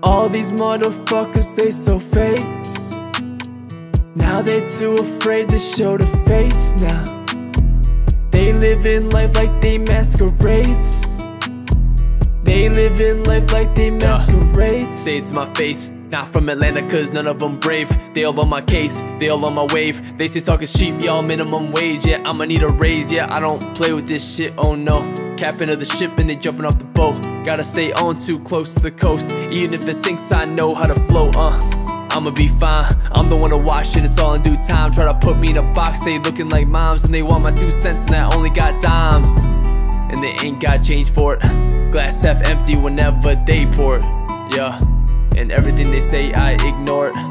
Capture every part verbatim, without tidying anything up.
All these motherfuckers, they so fake. Now they too afraid to show the face now. They living life like they masquerades. They living life like they masquerades. Say it to my face, not from Atlanta cause none of them brave. They all on my case, they all on my wave. They say talk is cheap, y'all minimum wage. Yeah, I'ma need a raise, yeah, I don't play with this shit, oh no. Captain of the ship and they jumping off the boat. Gotta stay on too close to the coast. Even if it sinks, I know how to float, uh I'ma be fine, I'm the one to watch it, it's all in due time. Try to put me in a box, they looking like moms. And they want my two cents and I only got dimes. And they ain't got change for it. Glass half empty whenever they pour it. Yeah, and everything they say I ignore it.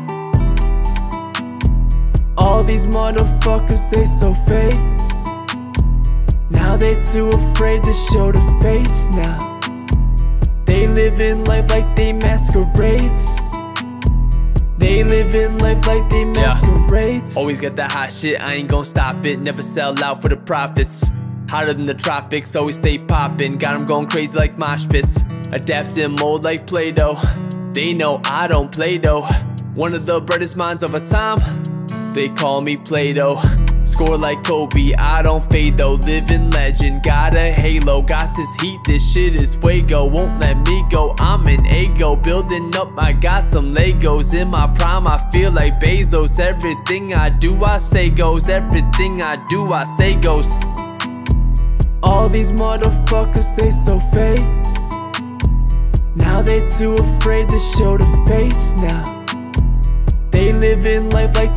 All these motherfuckers, they so fake. Now they too afraid to show the face now. They living life like they masquerades. They living life like they masquerades. Yeah. Always got that hot shit, I ain't gon' stop it. Never sell out for the profits. Hotter than the tropics, always stay poppin'. Got them going crazy like mosh pits. Adapt and mold like Play-Doh. They know I don't play though. One of the brightest minds of a time. They call me Play-Doh. Score like Kobe, I don't fade though. Living legend, got a halo. Got this heat, this shit is fuego. Won't let me go, I'm an ego. Building up, I got some Legos. In my prime, I feel like Bezos. Everything I do, I say goes. Everything I do, I say goes. All these motherfuckers, they so fake. Now they too afraid to show the face now. They living life like